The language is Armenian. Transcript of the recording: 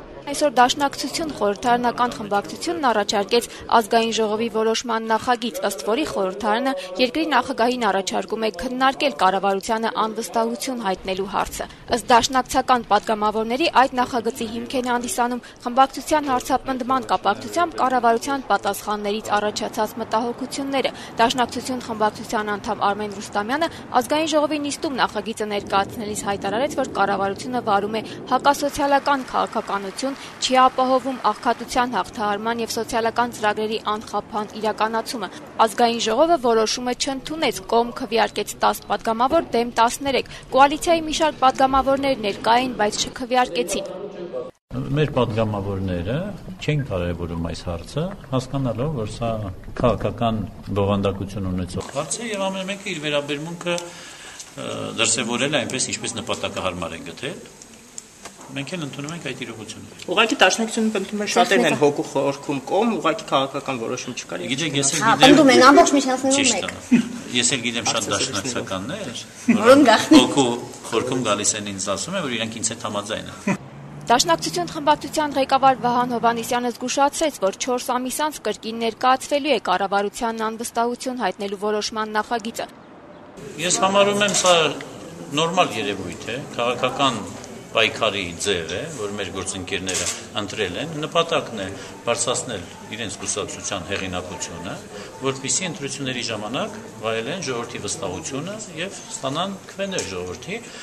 Այսօր Դաշնակցություն խորհրդարանական խմբակցությունն առաջարկեց ազգային ժողովի որոշման նախագիծ, ըստ որի խորհրդարանը երկրի նախագահին առաջարկում է քննարկել կառավարությանը անվստահություն հայտնելու հարցը։ Ըստ դաշնակցական падգամավորների այդ նախագծի հիմք են հանդիսանում խմբակցության հարցապնդման կապակցությամբ կառավարության պատասխաններից առաջացած մտահոգությունները։ Դաշնակցություն խմբակցության անդամ Արմեն Ռուստամյանը ազգային ժողովի նիստում նախագիծը ներկայացնելիս հայտարարեց, որ կառավարությունը վարում է հակասոցիալական քաղաքականություն, չի ապահովում աղքատության հաղթահարման եւ սոցիալական ծրագրերի անխափան իրականացումը։ Ազգային ժողովը որոշումը չընդունեց, կողմ քվեարկեց 10 падգամավոր դեմ 13։ Կոալիցիայի մի շարք падգամավորներ ներկա էին, բայց չքվեարկեցին։ Մեր падգամավորները չեն կարևորում այս հարցը, հասկանալով, որ սա քաղաքական բովանդակություն ունեցող հարց է եւ ամեն մեկը իր վերաբերմունքը դրսեւորել է այնպես, ինչպես նպատակահարմար են գտել։ Մենք էլ ընդունում ենք այդ իրողությունը։ Ուղղակի Դաշնակցությունը ընդունում է շատերն են հոգու խորքում կողմ, ուղղակի քաղաքական որոշում չկար։ Գիտեք, ես էլ գիտեմ։ Ընդունում են ամբողջ միջանցներում մեկ։ Ես էլ գիտեմ շատ դաշնակցականներ, որոնք հոգու խորքում գալիս են ինձ ասում են, որ իրենք ինձ հետ համաձայն են։ Դաշնակցություն խմբակցության ղեկավար Վահան Հովհաննիսյանը զգուշացրեց, որ 4 ամիս անց կրկին ներկայացվելու է կառավարությանն անվստահություն հայտնելու որոշման նախագիծը։ Ես համարում եմ սա նորմալ երևույթ է, քաղաքական պայքարի ձև է, որ մեր գործընկերները ընտրել են, նպատակն է բարձրացնել իրենց կուսակցության հեղինակությունը, որպեսզի ընտրությունների ժամանակ վայելեն ժողովրդի վստահությունը եւ ստանան քվեներ ժողովրդի